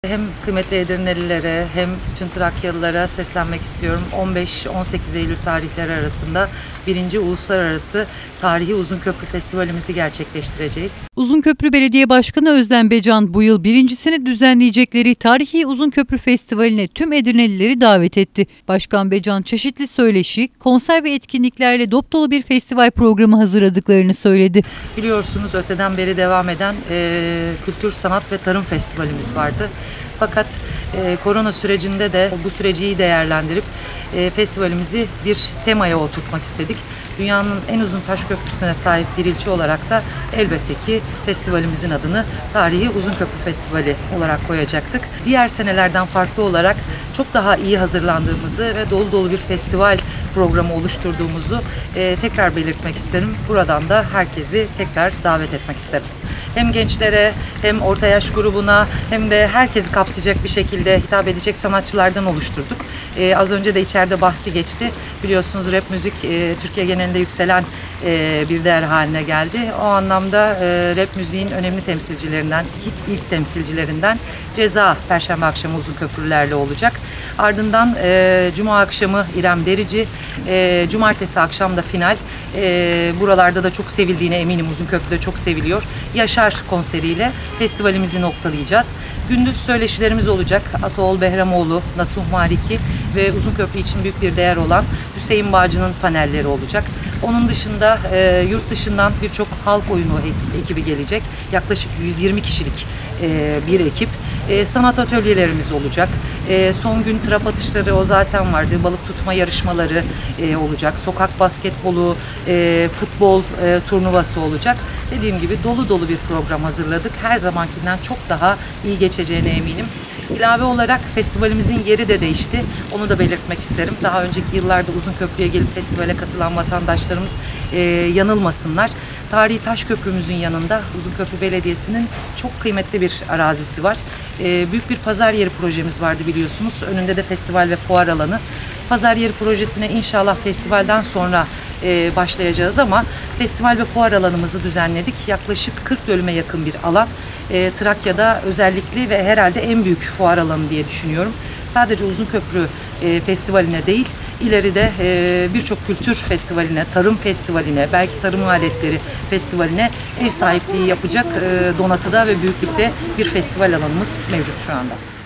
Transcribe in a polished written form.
hem kıymetli Edirnelilere hem bütün Trakyalılara seslenmek istiyorum. 15-18 Eylül tarihleri arasında 1. Uluslararası Tarihi Uzunköprü Festivalimizi gerçekleştireceğiz. Uzunköprü Belediye Başkanı Özlem Becan bu yıl birincisini düzenleyecekleri Tarihi Uzunköprü Festivali'ne tüm Edirnelileri davet etti. Başkan Becan çeşitli söyleşi, konser ve etkinliklerle dop dolu bir festival programı hazırladıklarını söyledi. Biliyorsunuz öteden beri devam eden Kültür, Sanat ve Tarım Festivalimiz vardı. Fakat korona sürecinde de bu süreci iyi değerlendirip festivalimizi bir temaya oturtmak istedik. Dünyanın en uzun taş köprüsüne sahip bir ilçe olarak da elbette ki festivalimizin adını Tarihi Uzunköprü Festivali olarak koyacaktık. Diğer senelerden farklı olarak çok daha iyi hazırlandığımızı ve dolu dolu bir festival programı oluşturduğumuzu tekrar belirtmek isterim. Buradan da herkesi tekrar davet etmek isterim. Hem gençlere hem orta yaş grubuna hem de herkesi kapsayacak bir şekilde hitap edecek sanatçılardan oluşturduk. Az önce de içeride bahsi geçti. Biliyorsunuz rap müzik Türkiye genelinde yükselen bir değer haline geldi. O anlamda rap müziğin önemli temsilcilerinden, ilk temsilcilerinden Ceza Perşembe akşamı Uzunköprülerle olacak. Ardından Cuma akşamı İrem Derici, Cumartesi akşam da final. Buralarda da çok sevildiğine eminim, Uzunköprü'de çok seviliyor. Yaşar konseriyle festivalimizi noktalayacağız. Gündüz söyleşilerimiz olacak. Ataol Behramoğlu, Nasuh Maliki ve Uzunköprü için büyük bir değer olan Hüseyin Bağcı'nın panelleri olacak. Onun dışında yurt dışından birçok halk oyunu ekibi gelecek. Yaklaşık 120 kişilik bir ekip. Sanat atölyelerimiz olacak. Son gün trap atışları o zaten vardı. Balık tutma yarışmaları olacak. Sokak basketbolu, futbol turnuvası olacak. Dediğim gibi dolu dolu bir program hazırladık. Her zamankinden çok daha iyi geçeceğine eminim. İlave olarak festivalimizin yeri de değişti. Onu da belirtmek isterim. Daha önceki yıllarda Uzunköprü'ye gelip festivale katılan vatandaşlarımız yanılmasınlar. Tarihi Taşköprümüzün yanında Uzunköprü Belediyesi'nin çok kıymetli bir arazisi var. Büyük bir pazar yeri projemiz vardı biliyorsunuz. Önünde de festival ve fuar alanı. Pazar yeri projesine inşallah festivalden sonra başlayacağız ama festival ve fuar alanımızı düzenledik. Yaklaşık 40 dönüme yakın bir alan. Trakya'da özellikle ve herhalde en büyük fuar alanı diye düşünüyorum. Sadece Uzunköprü Festivali'ne değil, ileride birçok kültür festivaline, tarım festivaline, belki tarım aletleri festivaline ev sahipliği yapacak donatıda ve büyüklükte bir festival alanımız mevcut şu anda.